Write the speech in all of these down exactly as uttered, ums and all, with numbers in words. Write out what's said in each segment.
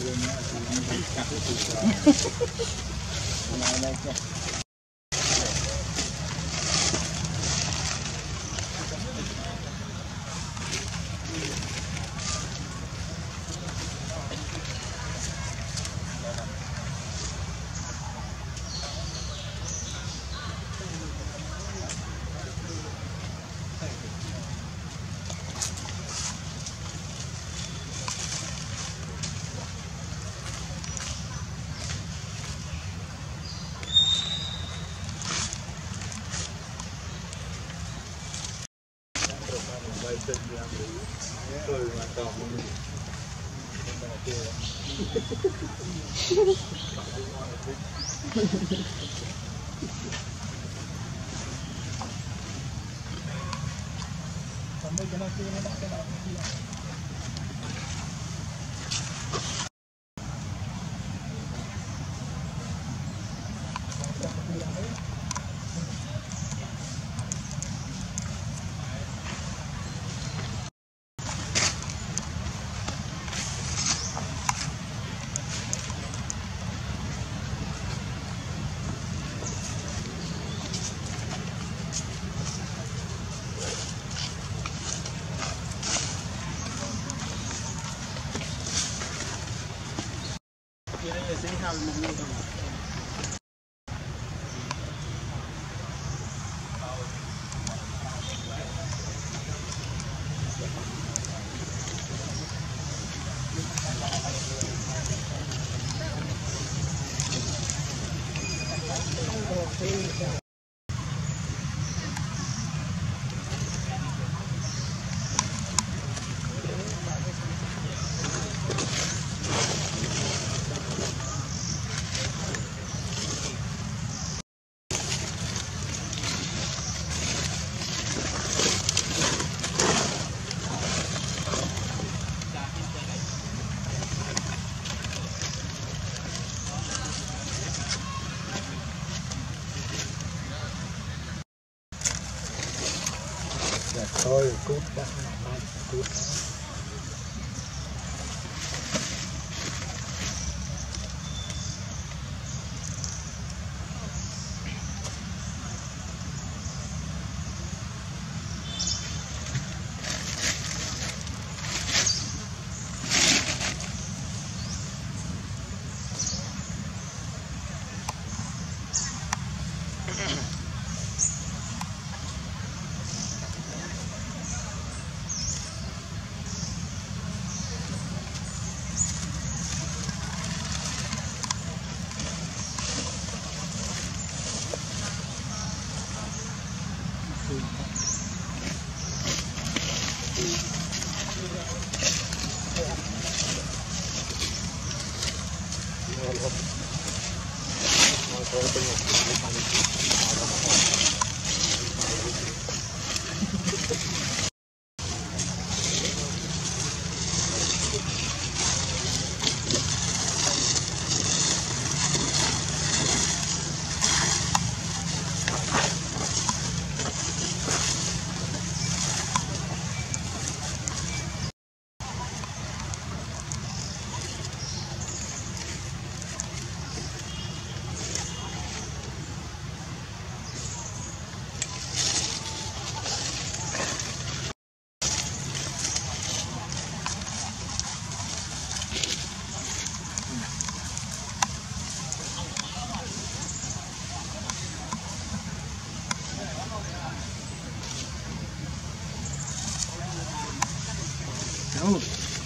Thôi cút đã cút. Oh.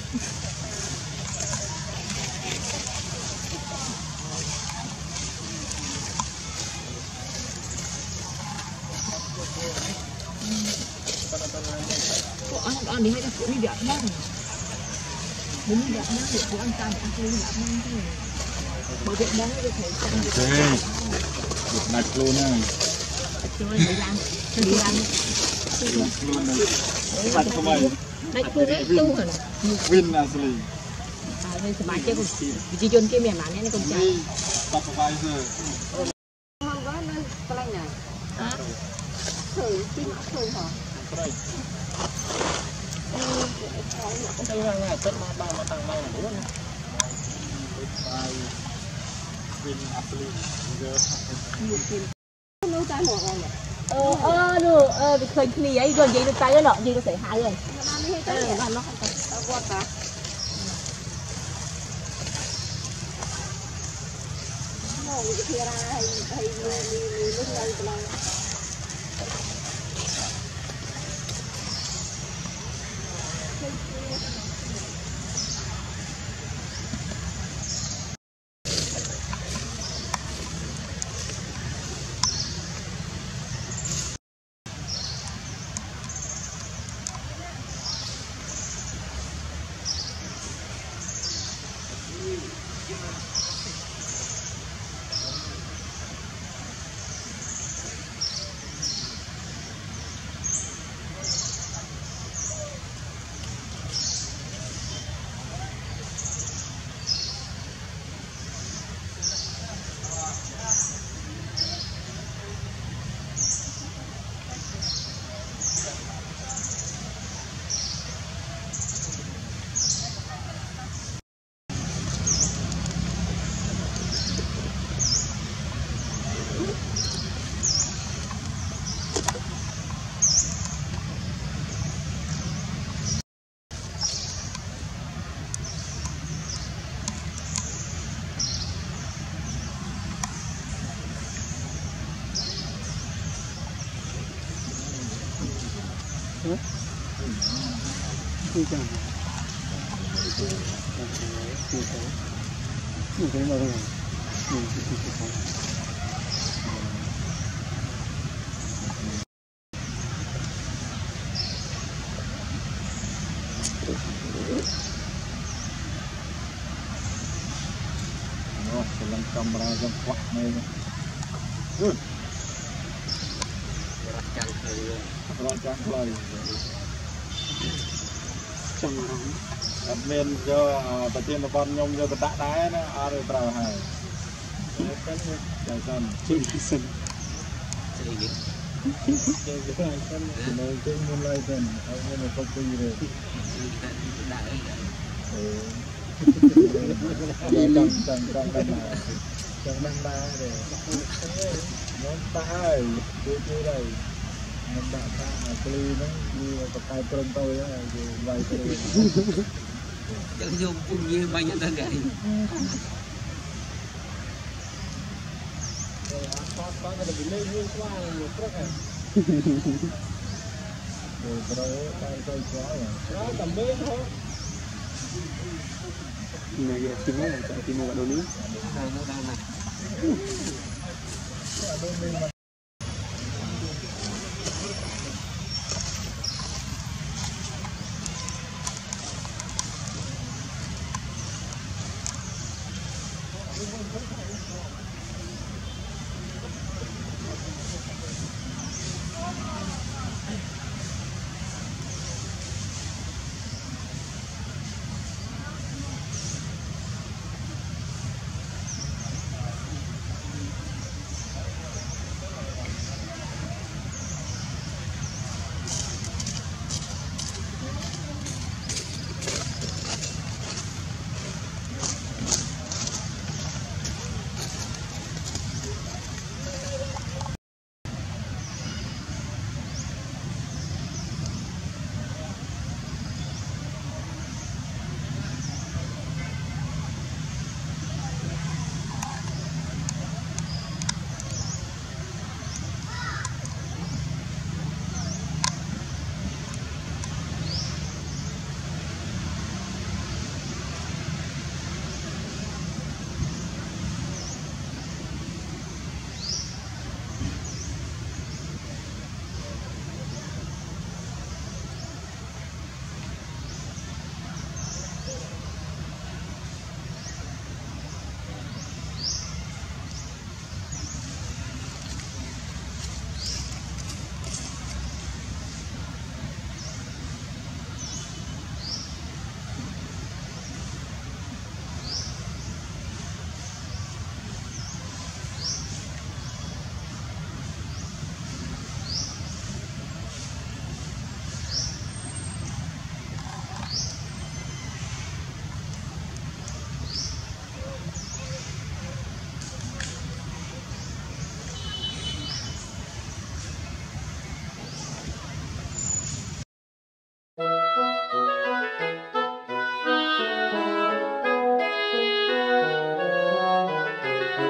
Kok ăn đi hay là phụ đi đẹp lắm. Muốn đi đẹp lắm để phụ ăn cam ăn tươi đẹp lắm chứ. Bởi vậy đó nó thấy cam được. Ok. Được đặt luôn nha. Rồi đi làm. Đi làm. Luôn này. Đặt không mày. Đặt luôn đấy tu hả? Win asli. À đây sembah chứ di chôn kia mẹ mà nên con trai. Supervisor. Không có nên planh này. À. Thử chứ thử hả? Đây. Đây là ngày Tết mà ba mà tặng ba là bốn. nấu trái một rồi ờ ờ được ờ bị khơi khỉ ấy rồi gì được tay nó gì được sẽ hai rồi ờ nó nó không có quá cả nó bị kia ra hay hay lúc này là Hãy subscribe cho kênh Ghiền Mì Gõ để không bỏ lỡ những video hấp dẫn. Dalam kamera yang kuat ni. Good. Rancang kali. Rancang kali. Chẳng admin cho bà tiên bà con nhung cho bà tạ đáy nó ở đây trào hài. Chào sân. Chào sân. Chào sân. Nơi cái môn lai sân. Ông nên là không có gì rồi. Chẳng chẳng chẳng chẳng nào. Chẳng năng ba rồi. Nó ta ơi. Tôi chưa đây. Mình đã ta ở Cli nó như có cái trơn tôi á rồi vài cái chẳng dùng cũng như bao nhiêu thân gậy rồi có có cái bị lên như qua một rất à rồi rồi tay tôi quá rồi đó tầm bên thôi Này kìa, tìm hết chạy tìm một đồ ní. đây nó đang này Thank you.